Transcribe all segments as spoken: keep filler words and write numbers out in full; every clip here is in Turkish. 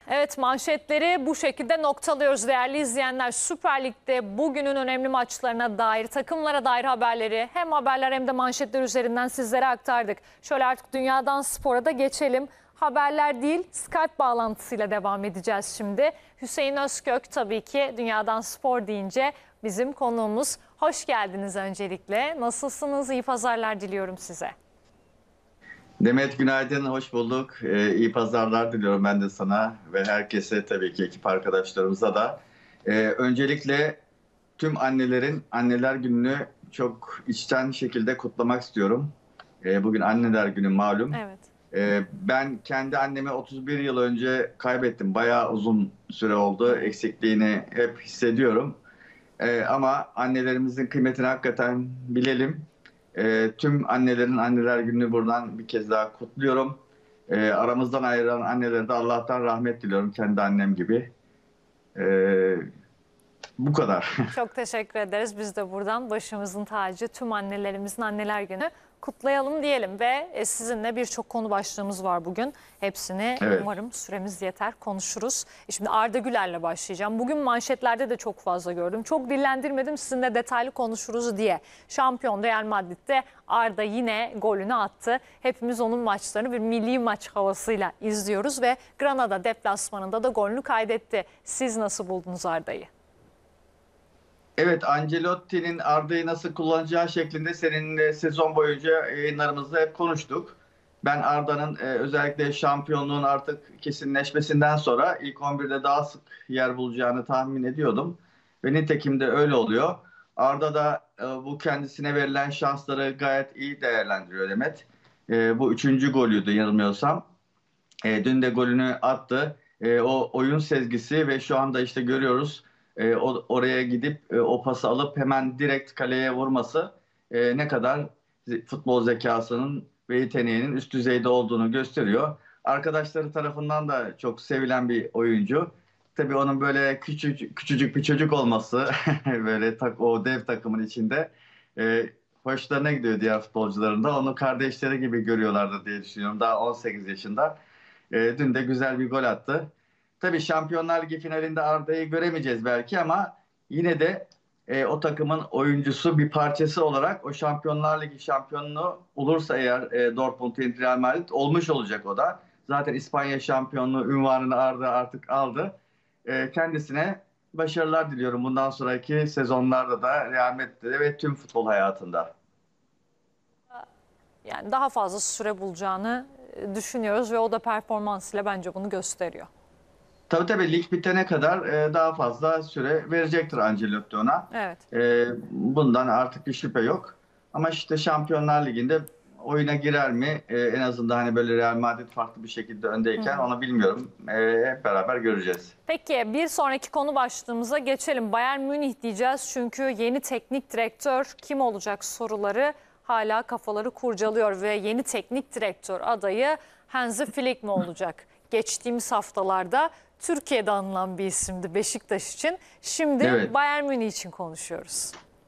Evet, manşetleri bu şekilde noktalıyoruz değerli izleyenler. Süper Lig'de bugünün önemli maçlarına dair, takımlara dair haberleri hem haberler hem de manşetler üzerinden sizlere aktardık. Şöyle artık dünyadan spora da geçelim. Haberler değil, Skype bağlantısıyla devam edeceğiz şimdi. Hüseyin Özkök tabii ki dünyadan spor deyince bizim konuğumuz. Hoş geldiniz öncelikle. Nasılsınız? İyi pazarlar diliyorum size. Demet günaydın, hoş bulduk. Ee, iyi pazarlar diliyorum ben de sana ve herkese, tabii ki ekip arkadaşlarımıza da. Ee, öncelikle tüm annelerin Anneler Günü'nü çok içten şekilde kutlamak istiyorum. Ee, bugün Anneler Günü malum. Evet. Ee, ben kendi annemi otuz bir yıl önce kaybettim. Bayağı uzun süre oldu. Eksikliğini hep hissediyorum. Ee, ama annelerimizin kıymetini hakikaten bilelim. E, tüm annelerin Anneler Günü'nü buradan bir kez daha kutluyorum. E, aramızdan ayrılan annelere de Allah'tan rahmet diliyorum, kendi annem gibi. E, bu kadar. Çok teşekkür ederiz. Biz de buradan başımızın tacı tüm annelerimizin Anneler Günü kutlayalım diyelim ve sizinle birçok konu başlığımız var bugün. Hepsini Evet. umarım süremiz yeter konuşuruz. Şimdi Arda Güler'le başlayacağım. Bugün manşetlerde de çok fazla gördüm. Çok dillendirmedim, sizinle detaylı konuşuruz diye. Şampiyon Real Madrid'de Arda yine golünü attı. Hepimiz onun maçlarını bir milli maç havasıyla izliyoruz ve Granada deplasmanında da golünü kaydetti. Siz nasıl buldunuz Arda'yı? Evet, Ancelotti'nin Arda'yı nasıl kullanacağı şeklinde seninle sezon boyunca yayınlarımızda hep konuştuk. Ben Arda'nın e, özellikle şampiyonluğun artık kesinleşmesinden sonra ilk on birde daha sık yer bulacağını tahmin ediyordum. Ve nitekim de öyle oluyor. Arda da e, bu kendisine verilen şansları gayet iyi değerlendiriyor Demet. E, bu üçüncü golüydü yanılmıyorsam. E, dün de golünü attı. E, o oyun sezgisi ve şu anda işte görüyoruz, e, o, oraya gidip e, o pası alıp hemen direkt kaleye vurması e, ne kadar futbol zekasının ve yeteneğinin üst düzeyde olduğunu gösteriyor. Arkadaşları tarafından da çok sevilen bir oyuncu. Tabii onun böyle küçücük, küçücük bir çocuk olması böyle tak, o dev takımın içinde e, hoşlarına gidiyor diğer futbolcuların da. Onu kardeşleri gibi görüyorlardı diye düşünüyorum. Daha on sekiz yaşında. E, dün de güzel bir gol attı. Tabii Şampiyonlar Ligi finalinde Arda'yı göremeyeceğiz belki ama yine de e, o takımın oyuncusu, bir parçası olarak o Şampiyonlar Ligi şampiyonluğu olursa eğer e, Dortmund Real Madrid olmuş olacak o da. Zaten İspanya şampiyonluğu unvanını Arda artık aldı. E, kendisine başarılar diliyorum bundan sonraki sezonlarda da, Real Madrid'de ve tüm futbol hayatında. Yani daha fazla süre bulacağını düşünüyoruz ve o da performansıyla bence bunu gösteriyor. Tabii tabii, lig bitene kadar e, daha fazla süre verecektir Ancelotti ona. Evet. E, bundan artık bir şüphe yok. Ama işte Şampiyonlar Ligi'nde oyuna girer mi? E, en azından hani böyle Real Madrid farklı bir şekilde öndeyken, Hı. onu bilmiyorum. E, hep beraber göreceğiz. Peki bir sonraki konu başlığımıza geçelim. Bayern Münih diyeceğiz çünkü yeni teknik direktör kim olacak soruları hala kafaları kurcalıyor ve yeni teknik direktör adayı Hansi Flick mi olacak? Geçtiğimiz haftalarda Türkiye'de anılan bir isimdi Beşiktaş için. Şimdi Evet. Bayern Münih için konuşuyoruz.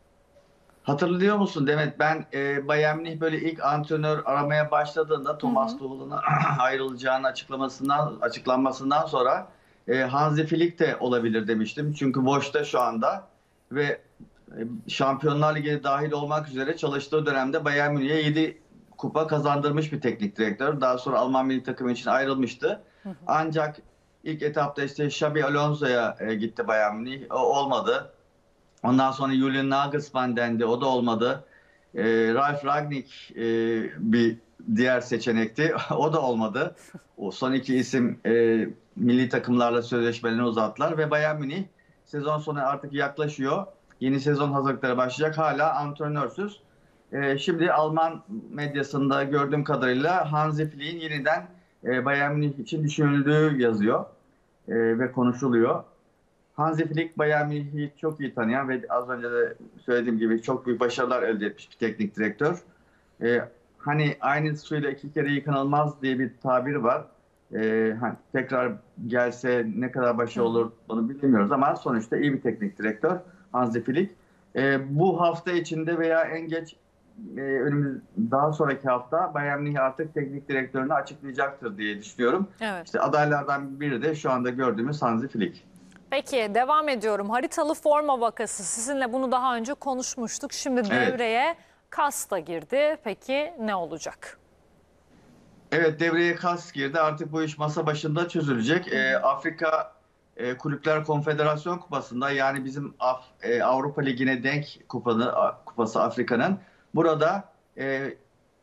Hatırlıyor musun Demet? Ben e, Bayern Münih böyle ilk antrenör aramaya başladığında Thomas Tuchel'ın ayrılacağını açıklamasından açıklanmasından sonra e, Hansi Flick de olabilir demiştim. Çünkü boşta şu anda ve e, Şampiyonlar Ligi'ne dahil olmak üzere çalıştığı dönemde Bayern Münih'e yedi kupa kazandırmış bir teknik direktör. Daha sonra Alman milli takımı için ayrılmıştı. Hı hı. Ancak ilk etapta işte Xabi Alonso'ya e, gitti Bayern Münih. O olmadı. Ondan sonra Julian Nagelsmann dendi. O da olmadı. E, Ralf Rangnick e, bir diğer seçenekti. O da olmadı. O son iki isim e, milli takımlarla sözleşmelerini uzattılar ve Bayern Münih sezon sonu artık yaklaşıyor. Yeni sezon hazırlıkları başlayacak. Hala antrenörsüz. E, şimdi Alman medyasında gördüğüm kadarıyla Hansi Flick'in yeniden e, Bayern Münih için düşünüldüğü yazıyor e, ve konuşuluyor. Hansi Flick Bayern Münih'i çok iyi tanıyan ve az önce de söylediğim gibi çok büyük başarılar elde etmiş bir teknik direktör. Ee, hani aynı suyla iki kere yıkanılmaz diye bir tabir var. Ee, hani tekrar gelse ne kadar başarılı olur bunu bilmiyoruz ama sonuçta iyi bir teknik direktör Hansi Flick. Ee, bu hafta içinde veya en geç e, önümüz daha sonraki hafta Bayern Münih artık teknik direktörünü açıklayacaktır diye düşünüyorum. Evet. İşte adaylardan biri de şu anda gördüğümüz Hansi Flick. Peki devam ediyorum. Haritalı forma vakası. Sizinle bunu daha önce konuşmuştuk. Şimdi devreye Kas da girdi. Peki ne olacak? Evet, devreye Kas girdi. Artık bu iş masa başında çözülecek. Ee, Afrika e, Kulüpler Konfederasyon Kupası'nda, yani bizim Af, e, Avrupa Ligi'ne denk kupanı, a- kupası Afrika'nın. Burada e,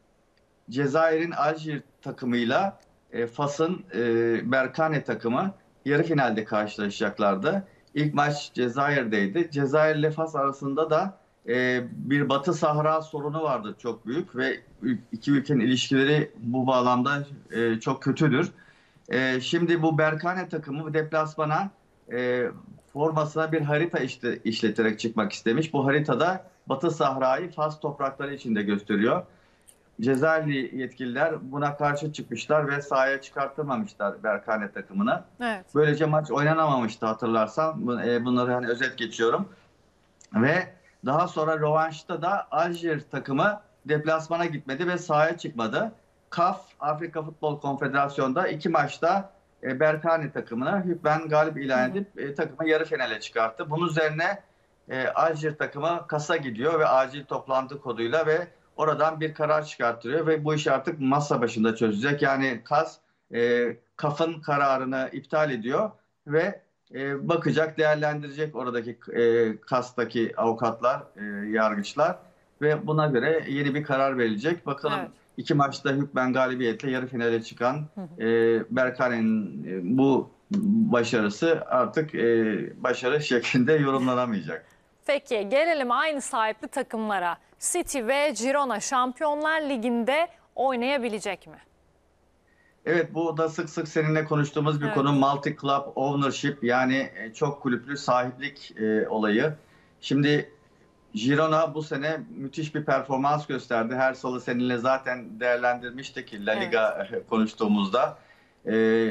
Cezayir'in Algier takımıyla e, Fas'ın e, Berkane takımı yarı finalde karşılaşacaklardı. İlk maç Cezayir'deydi. Cezayir ile Fas arasında da e, bir Batı Sahra sorunu vardır çok büyük ve iki ülkenin ilişkileri bu bağlamda e, çok kötüdür. E, şimdi bu Berkane takımı deplasmana e, formasına bir harita işte, işleterek çıkmak istemiş. Bu haritada Batı Sahra'yı Fas toprakları içinde gösteriyor. Cezayirli yetkililer buna karşı çıkmışlar ve sahaya çıkartamamışlar Berkane takımını. Evet. Böylece maç oynanamamıştı, hatırlarsan. Bunları hani özet geçiyorum. Ve daha sonra rövanşta da Algier takımı deplasmana gitmedi ve sahaya çıkmadı. C A F, Afrika Futbol Konfederasyonu'nda iki maçta e, Berkane takımına hükmen galip ilan edip e, takımı yarı finale çıkarttı. Bunun üzerine e, Algier takımı Kas'a gidiyor ve acil toplantı koduyla ve oradan bir karar çıkartıyor ve bu iş artık masa başında çözecek. Yani Kas e, C A F'ın kararını iptal ediyor ve e, bakacak, değerlendirecek oradaki e, Kas'taki avukatlar, e, yargıçlar ve buna göre yeni bir karar verilecek. Bakalım, Evet. iki maçta hükmen galibiyetle yarı finale çıkan e, Berkane'nin e, bu başarısı artık e, başarı şeklinde yorumlanamayacak. Peki gelelim aynı sahipli takımlara. City ve Girona Şampiyonlar Ligi'nde oynayabilecek mi? Evet, bu da sık sık seninle konuştuğumuz bir Evet. konu, multi club ownership, yani e, çok kulüplü sahiplik e, olayı. Şimdi Girona bu sene müthiş bir performans gösterdi. Her salı seninle zaten değerlendirmiştik La Liga evet. konuştuğumuzda. Ee,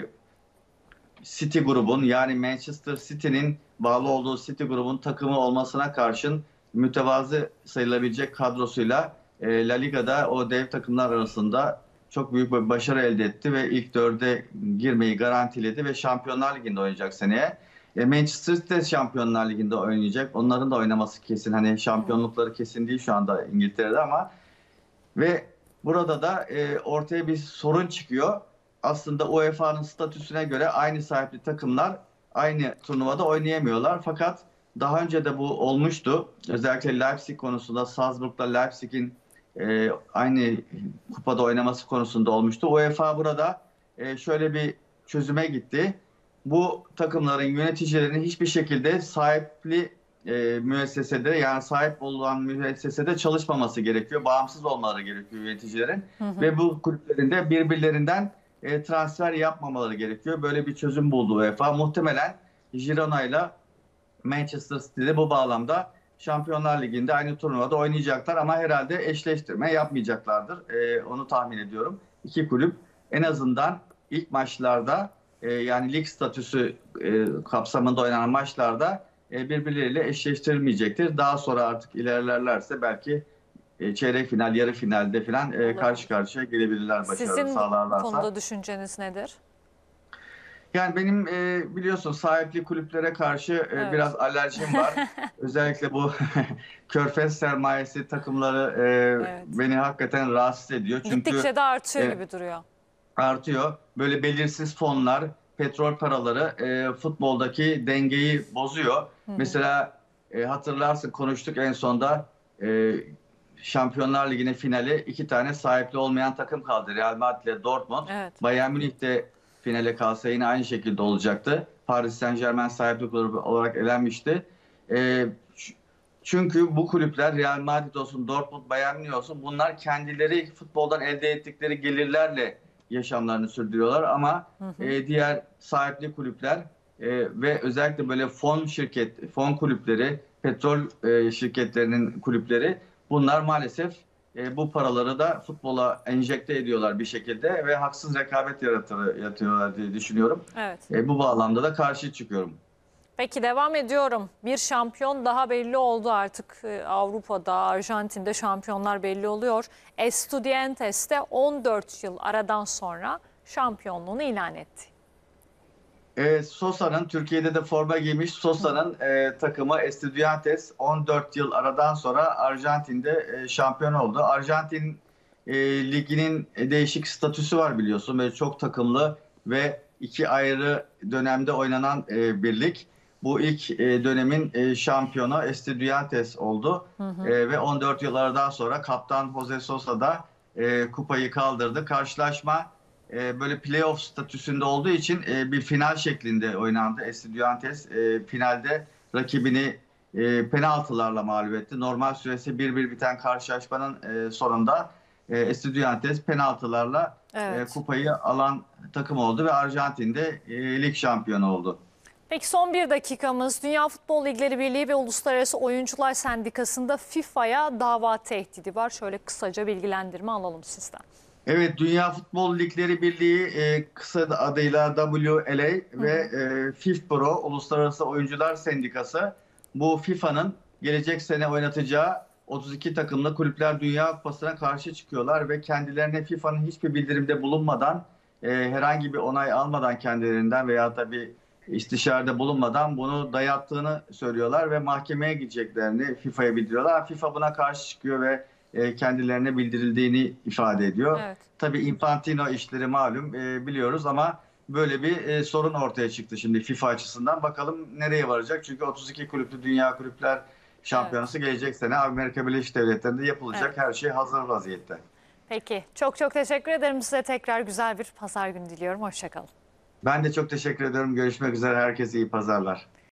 City grubun, yani Manchester City'nin bağlı olduğu City grubun takımı olmasına karşın mütevazı sayılabilecek kadrosuyla e, La Liga'da o dev takımlar arasında çok büyük bir başarı elde etti ve ilk dörde girmeyi garantiledi ve Şampiyonlar Ligi'nde oynayacak seneye. E, Manchester City de Şampiyonlar Ligi'nde oynayacak. Onların da oynaması kesin. Hani şampiyonlukları kesin değil şu anda İngiltere'de ama ve burada da e, ortaya bir sorun çıkıyor. Aslında U E F A'nın statüsüne göre aynı sahipli takımlar aynı turnuvada oynayamıyorlar. Fakat daha önce de bu olmuştu. Özellikle Leipzig konusunda, Salzburg'la Leipzig'in e, aynı kupada oynaması konusunda olmuştu. U E F A burada e, şöyle bir çözüme gitti. Bu takımların yöneticilerinin hiçbir şekilde sahipli e, müessesede, yani sahip olan müessesede çalışmaması gerekiyor. Bağımsız olmaları gerekiyor yöneticilerin. Hı hı. Ve bu kulüplerin de birbirlerinden e, transfer yapmamaları gerekiyor. Böyle bir çözüm buldu U E F A. Muhtemelen Girona ile Manchester City'de bu bağlamda Şampiyonlar Ligi'nde aynı turnuvada oynayacaklar ama herhalde eşleştirme yapmayacaklardır. E, onu tahmin ediyorum. İki kulüp en azından ilk maçlarda, e, yani lig statüsü e, kapsamında oynanan maçlarda e, birbirleriyle eşleştirilmeyecektir. Daha sonra artık ilerlerlerse belki e, çeyrek final, yarı finalde falan e, karşı karşıya gelebilirler, başarılı Sizin sağlarlarsa. Sizin konuda düşünceniz nedir? Yani benim e, biliyorsun sahipli kulüplere karşı e, evet. biraz alerjim var. Özellikle bu körfez sermayesi takımları e, evet. beni hakikaten rahatsız ediyor. Çünkü gittikçe de artıyor e, gibi duruyor. Artıyor. Böyle belirsiz fonlar, petrol paraları e, futboldaki dengeyi bozuyor. Hı hı. Mesela e, hatırlarsın, konuştuk en sonda, e, Şampiyonlar Ligi'ne finale iki tane sahipli olmayan takım kaldı. Real Madrid ile Dortmund. Evet. Bayern Münih de finale kalsa yine aynı şekilde olacaktı. Paris Saint-Germain sahipli grubu olarak elenmişti. E, çünkü bu kulüpler, Real Madrid olsun, Dortmund, Bayern Münih olsun, bunlar kendileri futboldan elde ettikleri gelirlerle yaşamlarını sürdürüyorlar ama hı hı. E, diğer sahipli kulüpler e, ve özellikle böyle fon şirket, fon kulüpleri, petrol e, şirketlerinin kulüpleri, bunlar maalesef e, bu paraları da futbola enjekte ediyorlar bir şekilde ve haksız rekabet yaratıyor, yaratıyorlar diye düşünüyorum. Evet. E, bu bağlamda da karşı çıkıyorum. Peki devam ediyorum. Bir şampiyon daha belli oldu artık. Ee, Avrupa'da, Arjantin'de şampiyonlar belli oluyor. Estudiantes de on dört yıl aradan sonra şampiyonluğunu ilan etti. E, Sosa'nın, Türkiye'de de forma giymiş Sosa'nın e, takımı Estudiantes on dört yıl aradan sonra Arjantin'de e, şampiyon oldu. Arjantin e, liginin değişik statüsü var biliyorsun. Böyle çok takımlı ve iki ayrı dönemde oynanan e, bir lig. Bu ilk e, dönemin e, şampiyonu Estudiantes oldu. Hı hı. E, ve on dört yıl aradan sonra kaptan Jose Sosa da e, kupayı kaldırdı. Karşılaşma e, böyle playoff statüsünde olduğu için e, bir final şeklinde oynandı. Estudiantes e, finalde rakibini e, penaltılarla mağlup etti. Normal süresi bir bir biten karşılaşmanın e, sonunda e, Estudiantes penaltılarla Evet. e, kupayı alan takım oldu ve Arjantin'de e, lig şampiyonu oldu. Peki son bir dakikamız. Dünya Futbol Ligleri Birliği ve Uluslararası Oyuncular Sendikası'nda FIFA'ya dava tehdidi var. Şöyle kısaca bilgilendirme alalım sizden. Evet, Dünya Futbol Ligleri Birliği e, kısa adıyla W L A ve e, FIFPro Uluslararası Oyuncular Sendikası bu FIFA'nın gelecek sene oynatacağı otuz iki takımlı Kulüpler Dünya Kupası'na karşı çıkıyorlar ve kendilerine FIFA'nın hiçbir bildirimde bulunmadan, e, herhangi bir onay almadan kendilerinden veya da bir istişarede bulunmadan bunu dayattığını söylüyorlar ve mahkemeye gideceklerini FIFA'ya bildiriyorlar. FIFA buna karşı çıkıyor ve e, kendilerine bildirildiğini ifade ediyor. Evet. Tabii Infantino işleri malum e, biliyoruz ama böyle bir e, sorun ortaya çıktı şimdi FIFA açısından. Bakalım nereye varacak? Çünkü otuz iki kulüplü Dünya Kulüpler Şampiyonası evet. gelecek sene Amerika Birleşik Devletleri'nde yapılacak. Evet. Her şey hazır vaziyette. Peki. Çok çok teşekkür ederim size. Tekrar güzel bir pazar günü diliyorum. Hoşça kalın. Ben de çok teşekkür ediyorum. Görüşmek üzere. Herkese iyi pazarlar.